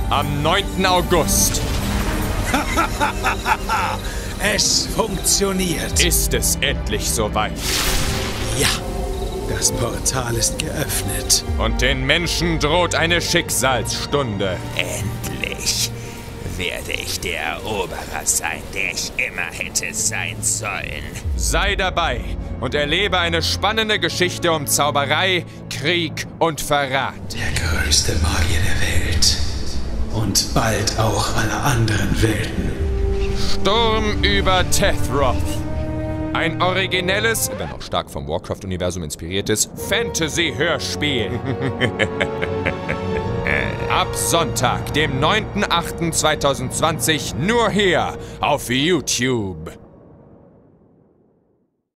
am 9. August. Es funktioniert. Ist es endlich soweit. Ja, das Portal ist geöffnet. Und den Menschen droht eine Schicksalsstunde. Endlich werde ich der Eroberer sein, der ich immer hätte sein sollen. Sei dabei und erlebe eine spannende Geschichte um Zauberei, Krieg und Verrat. Der größte Magier der Welt. Und bald auch aller anderen Welten. Sturm über Tethroth. Ein originelles, wenn auch stark vom Warcraft-Universum inspiriertes Fantasy-Hörspiel. Ab Sonntag, dem 9.8.2020, nur hier auf YouTube.